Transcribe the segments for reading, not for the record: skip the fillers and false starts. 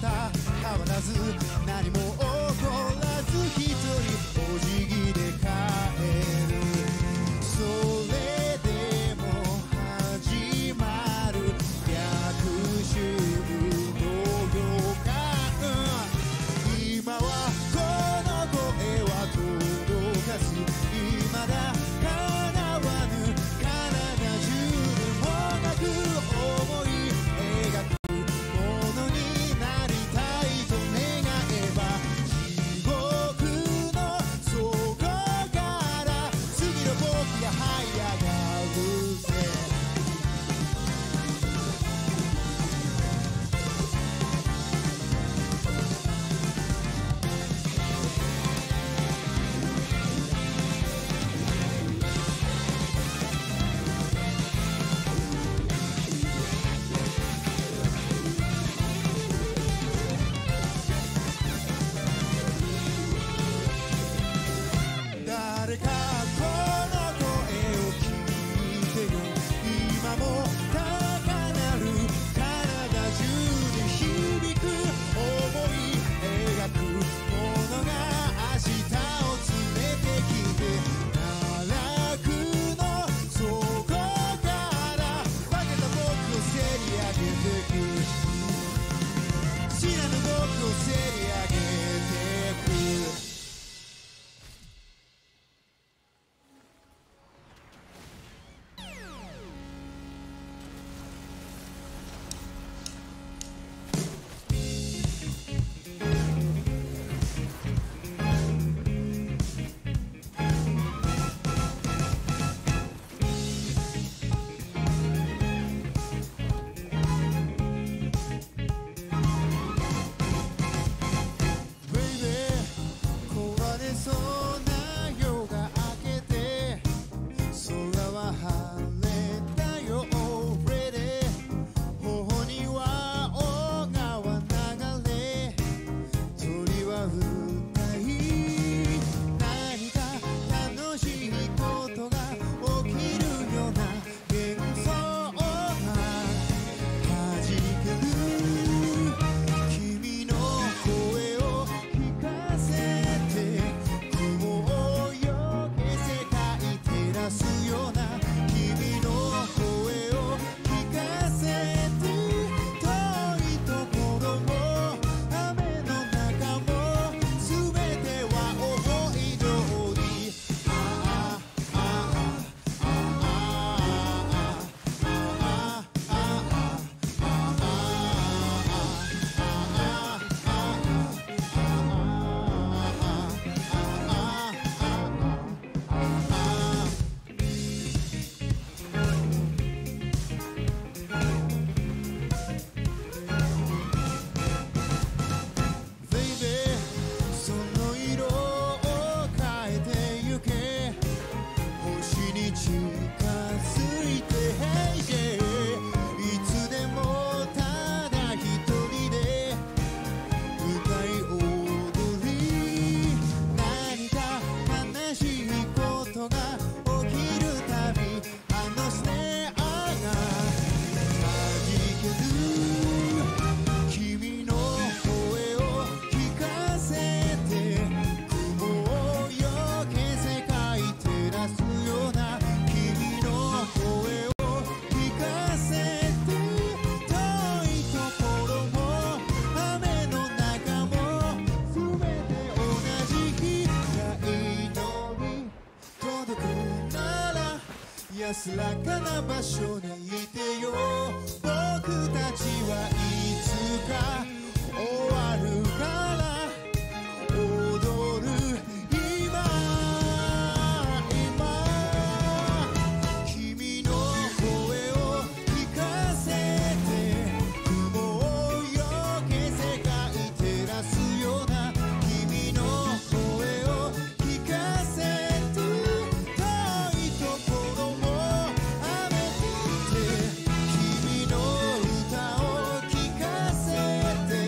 だ変わらず何も起こらず一人お辞儀で帰るそれでも始まる逆襲の予感今はこの声は届かず未だ叶わぬ体中でもなく思い描くものになりたいと願えば地獄の底から次の僕が這い上がるぜ誰かこの声を聞いてよ今も高鳴る体中で響く思い描くものが明日を連れてきて奈落の底から化けた僕をせり上げてく知らぬ僕をせり上げてく安らかな場所にいてよ僕たちはいつか終わるから踊る今君の声を聞かせて雲をよけ世界照らすような君の声を聞かせて遠いところも君の歌を聞かせて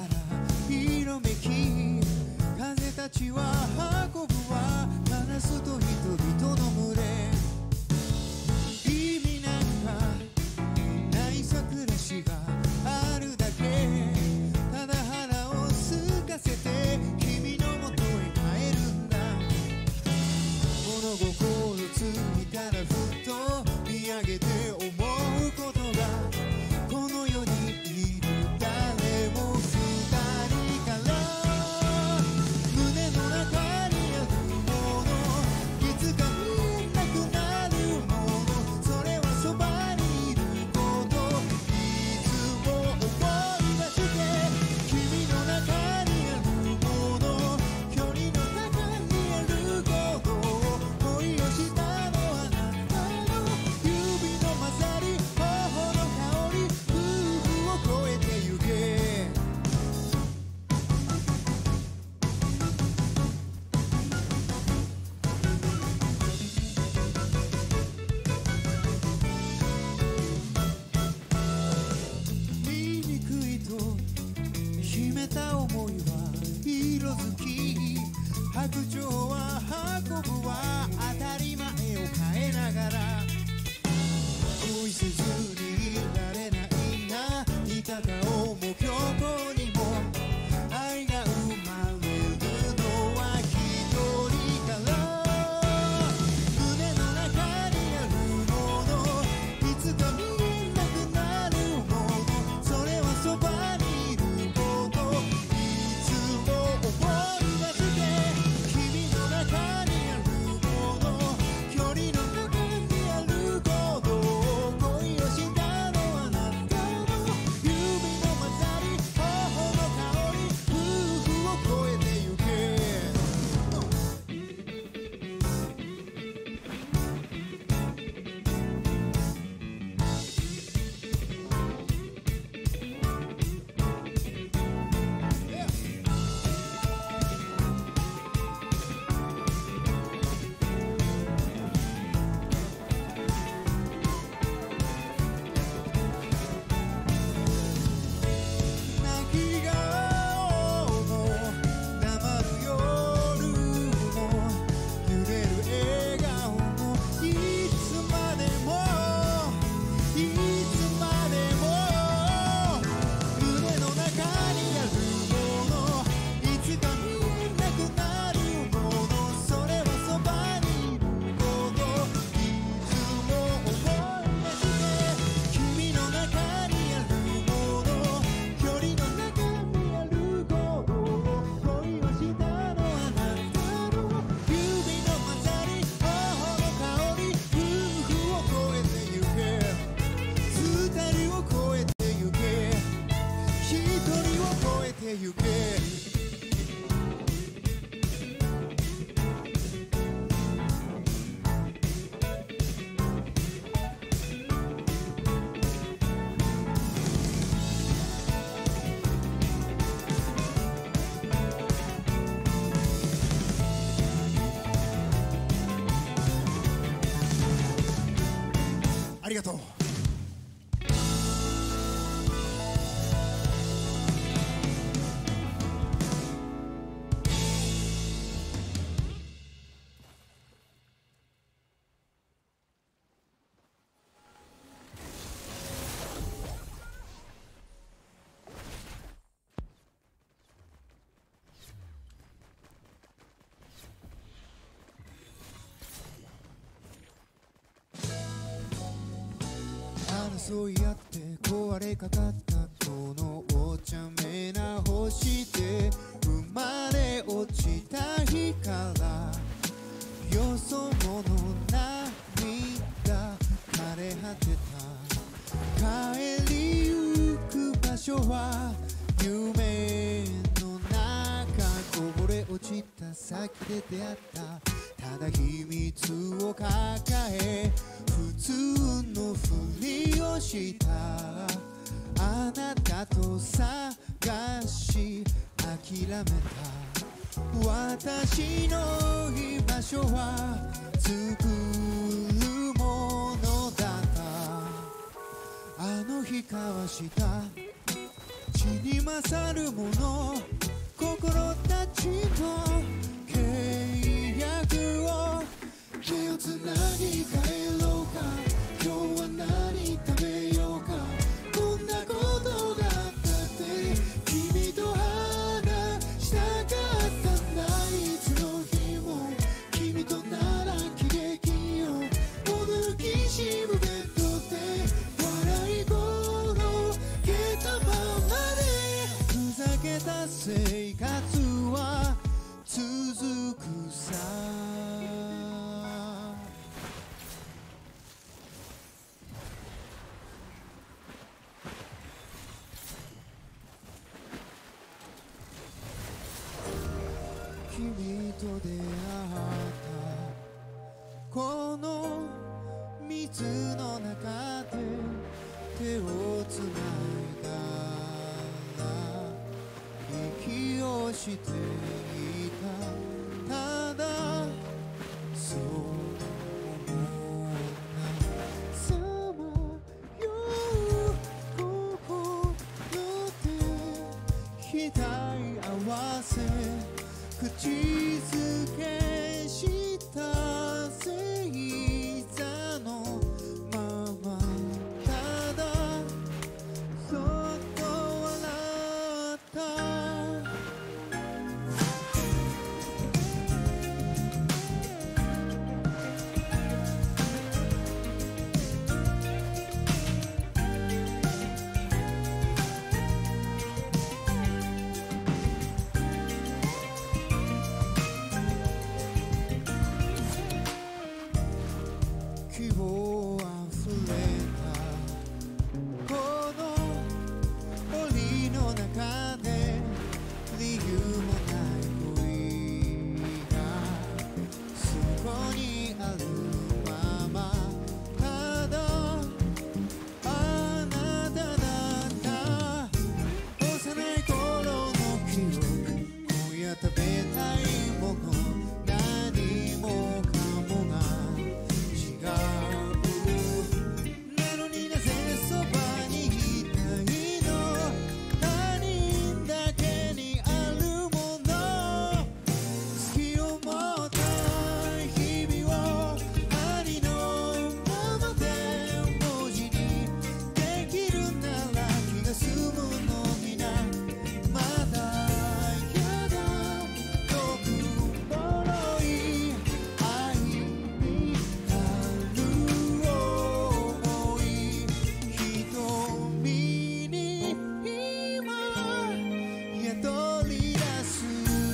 色めき風たちは運ぶわカラスと人々の群れ意味なんかないさ暮らしがあるだけただ腹を空かせて君のもとへ帰るんだ物心ついたらふっと見上げて思うことがこの世にいる誰も二人から胸の中にあるものいつか見えなくなるものそれはそばにいることいつも思い出して君の中にあるもの距離の中にあること恋をしたのあなたの指の混ざり頬の香り夫婦を越えてゆけ醜いと秘めた想いは色づき白鳥は運ぶは当たり前を変えながら恋せずにいられないな似た顔も虚構にも愛が生まれるのは一人から胸の中にあるものいつか見えなくなるものそれはそばにいることいつも思い出して君の中にあるもの距離の中にあること恋をしたのあなたの指の混ざり頬の香り夫婦を越えてゆけ泣き顔も黙る夜も揺れる笑顔もいつまでもいつまでも胸の中にあるものいつか見えなくなるものそれはそばにいることいつも思い出して君の中にあるもの距離の中にあること恋をしたのあなたの指の混ざり頬の香り夫婦を越えてゆけ二人を越えてゆけ一人を越えてゆけありがとう争い合って壊れかかったこのお茶目な星で生まれ落ちた日からよそ者涙枯れ果てた帰りゆく場所は夢の中こぼれ落ちた先で出会ったただ秘密を抱え普通のふりをしたあなたと探し諦めた私の居場所は作るものだったあの日交わした誓死に勝るもの心たちの契約を手をつなぎ帰ろうか今日は何食べようかこんなことがあったって君と話したかったんだいつの日も君となら喜劇よ驚きしむベッドで笑い転げたままでふざけた生活は続くさ君と出会ったこの水の中で手をつないだら息をしていたただそう思うさまよう心で額合わせ口づけした星座のままただそっと笑った希望あふれたこの檻の中で理由もない恋がそこにあるままただあなただった幼い頃の記憶今夜食べたいもの何もかもがなのになぜそばにいたいの他人だけにあるもの好きを持った日々をありのままで文字にできるなら気が済むのになまだやだ遠く脆い愛になる想い瞳に今宿り出す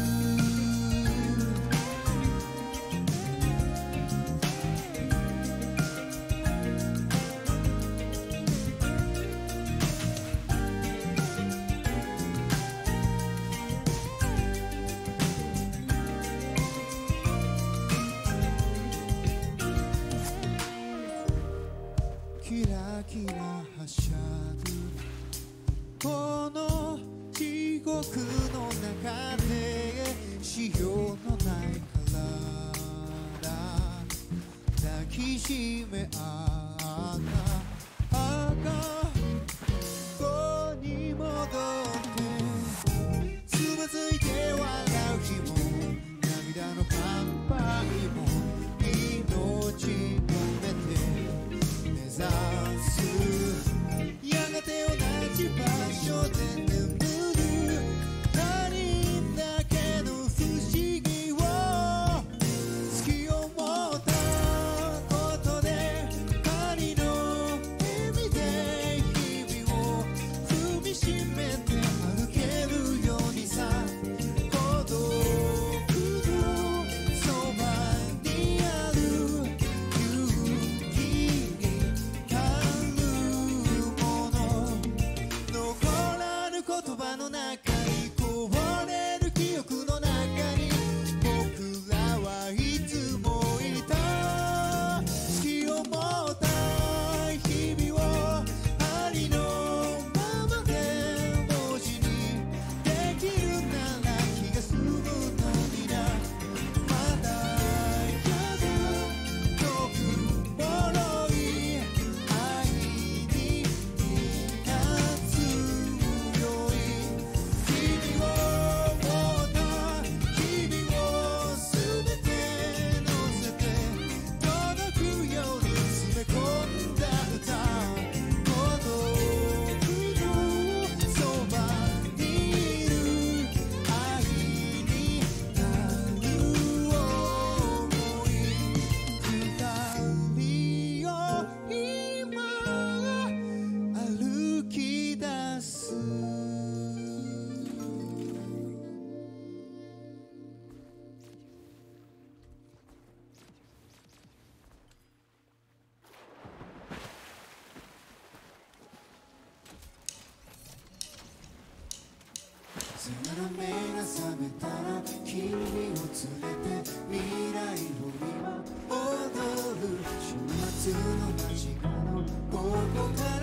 キラキラはしゃぐこの地獄の中でしようのない体抱きしめ合った赤子に戻ってつまずいて笑う日も涙の乾杯も命込めて目指すやがて同じ場所で眠る他人だけの不思議を好きを持ったことでさよなら目が覚めたら君を連れて未来を今踊る週末の間近のここから